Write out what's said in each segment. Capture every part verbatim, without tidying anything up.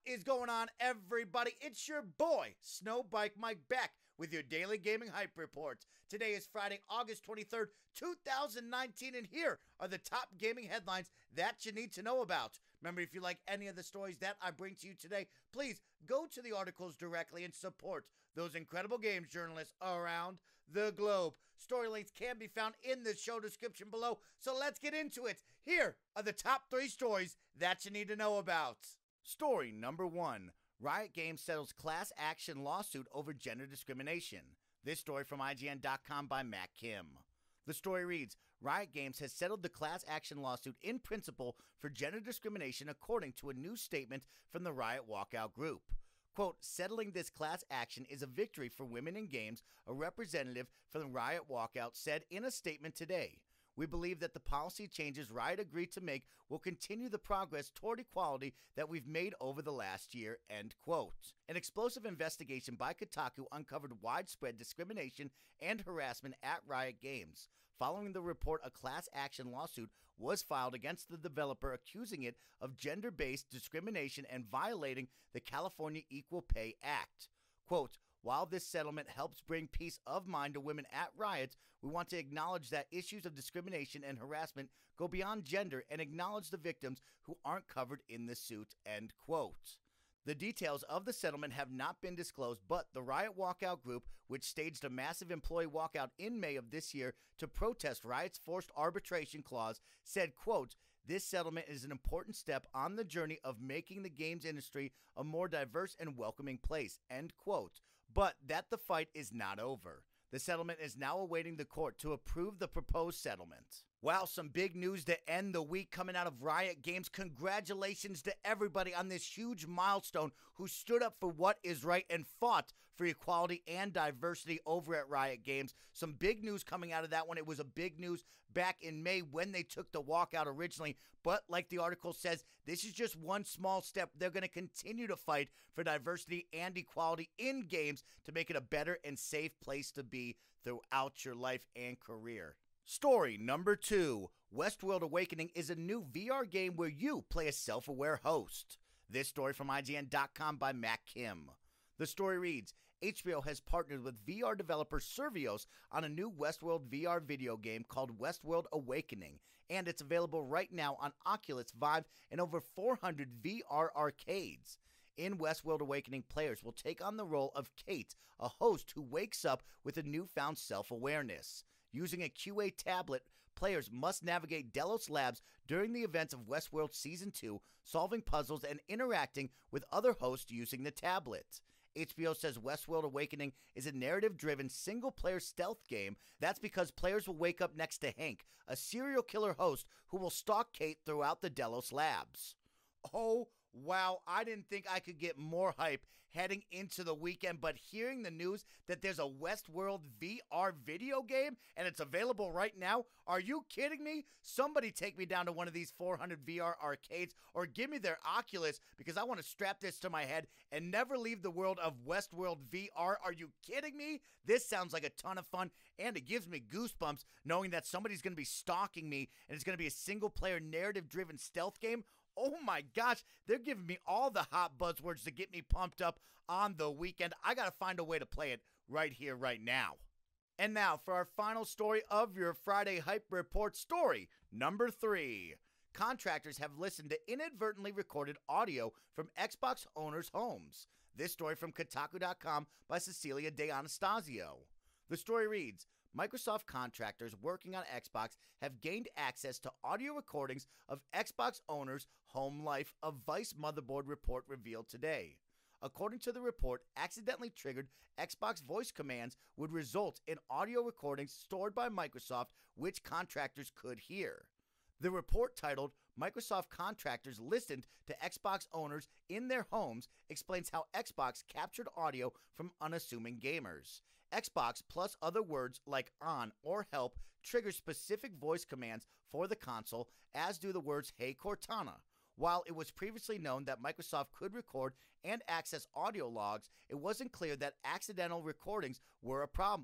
is going on, everybody? It's your boy, SnowBikeMike, back with your daily gaming hype report. Today is Friday, August twenty-third, two thousand nineteen, and here are the top gaming headlines that you need to know about. Remember, if you like any of the stories that I bring to you today, please go to the articles directly and support those incredible games journalists around the globe. Story links can be found in the show description below, so let's get into it. Here are the top three stories that you need to know about. Story number one. Riot Games settles class action lawsuit over gender discrimination. This story from I G N dot com by Matt Kim. The story reads, Riot Games has settled the class action lawsuit in principle for gender discrimination according to a new statement from the Riot Walkout Group. Quote, settling this class action is a victory for women in games, a representative from the Riot Walkout said in a statement today. We believe that the policy changes Riot agreed to make will continue the progress toward equality that we've made over the last year, end quote. An explosive investigation by Kotaku uncovered widespread discrimination and harassment at Riot Games. Following the report, a class action lawsuit was filed against the developer accusing it of gender-based discrimination and violating the California Equal Pay Act. Quote, while this settlement helps bring peace of mind to women at Riot, we want to acknowledge that issues of discrimination and harassment go beyond gender and acknowledge the victims who aren't covered in the suit, end quote. The details of the settlement have not been disclosed, but the Riot Walkout Group, which staged a massive employee walkout in May of this year to protest Riot's forced arbitration clause, said, quote, this settlement is an important step on the journey of making the games industry a more diverse and welcoming place, end quote. But that the fight is not over. The settlement is now awaiting the court to approve the proposed settlement. Wow, some big news to end the week coming out of Riot Games. Congratulations to everybody on this huge milestone who stood up for what is right and fought for equality and diversity over at Riot Games. Some big news coming out of that one. It was a big news back in May when they took the walkout originally. But like the article says, this is just one small step. They're going to continue to fight for diversity and equality in games to make it a better and safe place to be throughout your life and career. Story number two. Westworld Awakening is a new V R game where you play a self-aware host. This story from I G N dot com by Matt Kim. The story reads, H B O has partnered with V R developer Survios on a new Westworld V R video game called Westworld Awakening, and it's available right now on Oculus, Vive, and over four hundred V R arcades. In Westworld Awakening, players will take on the role of Kate, a host who wakes up with a newfound self-awareness. Using a Q A tablet, players must navigate Delos Labs during the events of Westworld Season two, solving puzzles and interacting with other hosts using the tablet. H B O says Westworld Awakening is a narrative-driven single-player stealth game. That's because players will wake up next to Hank, a serial killer host who will stalk Kate throughout the Delos Labs. Oh, wow, I didn't think I could get more hype heading into the weekend, but hearing the news that there's a Westworld V R video game and it's available right now, are you kidding me? Somebody take me down to one of these four hundred V R arcades or give me their Oculus because I want to strap this to my head and never leave the world of Westworld V R. Are you kidding me? This sounds like a ton of fun, and it gives me goosebumps knowing that somebody's going to be stalking me and it's going to be a single-player narrative-driven stealth game. Oh my gosh, they're giving me all the hot buzzwords to get me pumped up on the weekend. I gotta find a way to play it right here, right now. And now for our final story of your Friday Hype Report, story number three. Contractors have listened to inadvertently recorded audio from Xbox owners' homes. This story from Kotaku dot com by Cecilia De Anastasio. The story reads, Microsoft contractors working on Xbox have gained access to audio recordings of Xbox owners' home life, a Vice motherboard report revealed today. According to the report, accidentally triggered Xbox voice commands would result in audio recordings stored by Microsoft which contractors could hear. The report, titled Microsoft Contractors Listened to Xbox Owners in Their Homes, explains how Xbox captured audio from unassuming gamers. Xbox plus other words like on or help trigger specific voice commands for the console, as do the words Hey Cortana. While it was previously known that Microsoft could record and access audio logs, it wasn't clear that accidental recordings were a problem.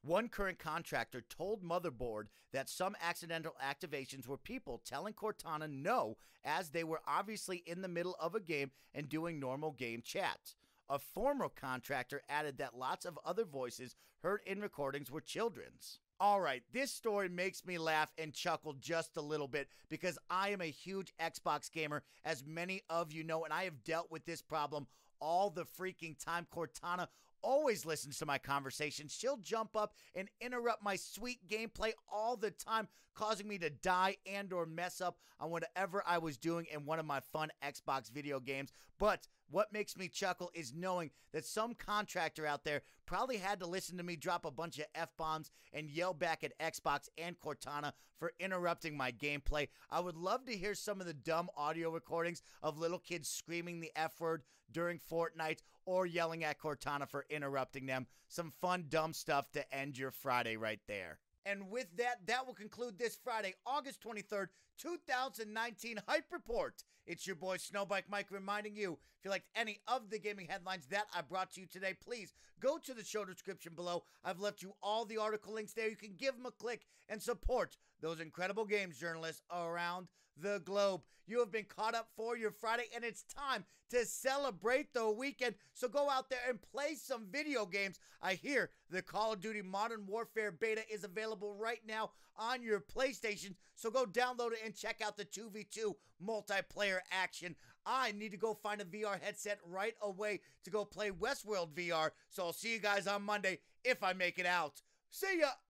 One current contractor told Motherboard that some accidental activations were people telling Cortana no, as they were obviously in the middle of a game and doing normal game chat. A former contractor added that lots of other voices heard in recordings were children's. Alright, this story makes me laugh and chuckle just a little bit because I am a huge Xbox gamer, as many of you know, and I have dealt with this problem all the freaking time. Cortana always listens to my conversations. She'll jump up and interrupt my sweet gameplay all the time, causing me to die and or mess up on whatever I was doing in one of my fun Xbox video games. But what makes me chuckle is knowing that some contractor out there probably had to listen to me drop a bunch of F-bombs and yell back at Xbox and Cortana for interrupting my gameplay. I would love to hear some of the dumb audio recordings of little kids screaming the F word during Fortnite or yelling at Cortana for interrupting them. Some fun, dumb stuff to end your Friday right there. And with that, that will conclude this Friday, August twenty-third, two thousand nineteen Hype Report. It's your boy SnowBikeMike reminding you, if you liked any of the gaming headlines that I brought to you today, please go to the show description below. I've left you all the article links there. You can give them a click and support those incredible games journalists around the globe. You have been caught up for your Friday, and it's time to celebrate the weekend. So go out there and play some video games. I hear the Call of Duty Modern Warfare beta is available right now on your PlayStation. So go download it and check out the two v two multiplayer action. I need to go find a V R headset right away to go play Westworld V R. So I'll see you guys on Monday if I make it out. See ya!